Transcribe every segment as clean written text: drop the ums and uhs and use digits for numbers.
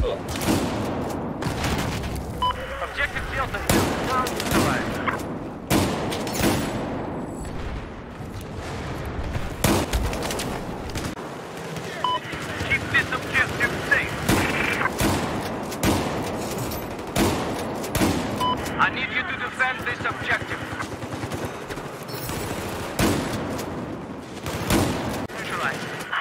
Objective Delta is now neutralized. Keep this objective safe. I need you to defend this objective. Neutralized.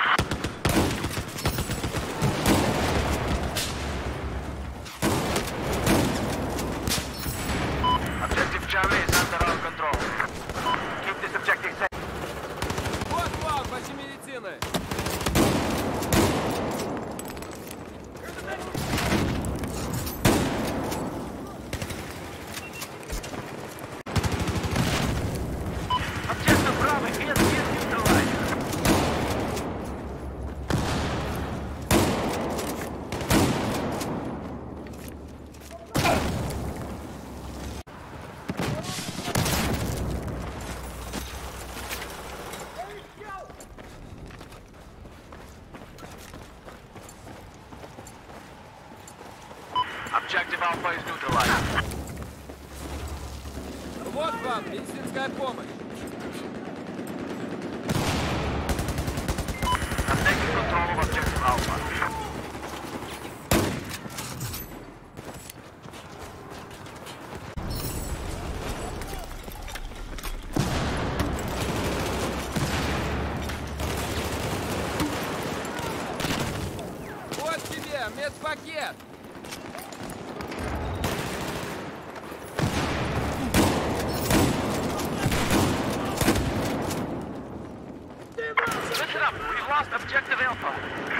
Objective Charlie is under our control. Keep this objective safe. Вот план, почти медицины. Objective Bravo is neutralized. Objective Alpha is neutralized. Вот вам медицинская помощь. I'm taking control of Objective Alpha. Вот тебе медпакет. Listen up, we've lost Objective Alpha.